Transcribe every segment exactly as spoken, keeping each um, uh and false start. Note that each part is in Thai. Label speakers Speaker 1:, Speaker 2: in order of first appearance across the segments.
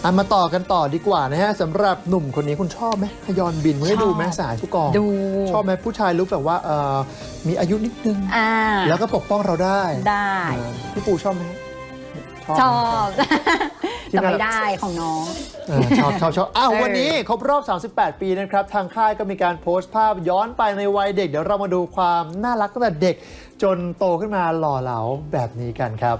Speaker 1: อ่ะมาต่อกันต่อดีกว่านะฮะสำหรับหนุ่มคนนี้คุณชอบไหมฮยอนบินคุณได้ดูไหมสายผู้กอง
Speaker 2: ดู
Speaker 1: ชอบไหมผู้ชายลุคแบบว่าเอ่อมีอายุนิดนึงแล้วก็ปกป้องเราได้
Speaker 2: ได้
Speaker 1: พี่ปูชอบไหม
Speaker 2: ชอบแต่ไม่ได้ของน้อง
Speaker 1: ชอบชอบชอบอ้าววันนี้ครบรอบสามสิบแปดปีนะครับทางค่ายก็มีการโพสต์ภาพย้อนไปในวัยเด็กเดี๋ยวเรามาดูความน่ารักตั้งแต่เด็กจนโตขึ้นมาหล่อเหลาแบบนี้กันครับ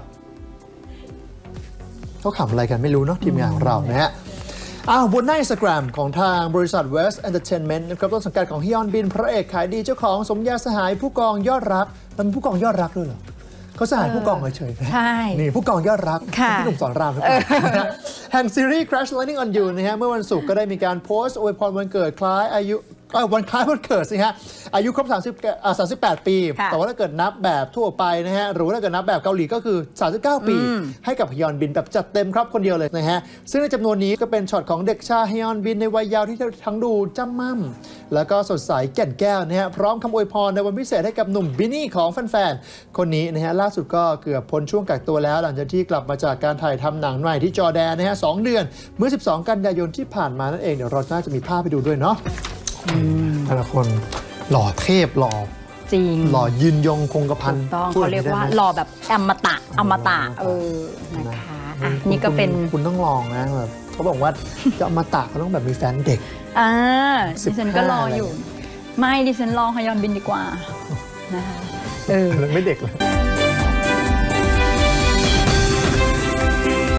Speaker 1: เขาขำอะไรกันไม่รู้เนาะทีมงานของเรานะฮะอ้าวบนหน้า Instagram ของทางบริษัท West Entertainment นะครับต้นสังกัดของฮยอนบินพระเอกขายดีเจ้าของสมญาสหายผู้กองยอดรักมันผู้กองยอดรักด้วยเหรอเขาสหายผู้กองเฉยๆใช่นี่ผู้กองยอดรักพี่หนุ่มสอนรามนะครับแห่งซีรีส์ Crash Landing on You นะฮะเมื่อวันศุกร์ก็ได้มีการโพสต์อวยพรวันเกิดคล้ายอายุวันคล้ายวันเกิดสิฮะอายุครบสามสิบแปดปีแต่ว่าถ้าเกิดนับแบบทั่วไปนะฮะหรือว่าถ้าเกิดนับแบบเกาหลีก็คือสามสิบเก้าปีให้กับฮยอนบินแบบจัดเต็มครับคนเดียวเลยนะฮะซึ่งในจำนวนนี้ก็เป็นช็อตของเด็กชายฮยอนบินในวัยเยาว์ที่ทั้งดูจ้ำม่ำแล้วก็สดใสแก่นแก้วนะฮะพร้อมคำอวยพรในวันพิเศษให้กับหนุ่มบินนี่ของแฟนๆคนนี้นะฮะล่าสุดก็เกือบพ้นช่วงกักตัวแล้วหลังจากที่กลับมาจากการถ่ายทำหนังใหม่ที่จอร์แดนนะฮะสองเดือนเมื่อสิบสองกันยายนที่ผ่านมานั่นเองเดี๋ยวเราน่าจะมีภาพไปดูด้วยเนาะแต่ละคนหล่อเทพหล่อ
Speaker 2: จริง
Speaker 1: หล่อยืนยงคงกระพัน
Speaker 2: ต้องเขาเรียกว่าหล่อแบบอมตะอมตะเออนะคะอ่ะนี่ก็เป็น
Speaker 1: คุณต้องลองนะแบบเขาบอกว่าจะอมตะเขาต้องแบบมีแฟนเด็ก
Speaker 2: อ่าดิฉันก็รออยู่ไม่ดิฉันลองฮยอนบินดีกว่านะคะเออ
Speaker 1: ไม่เด็กเลย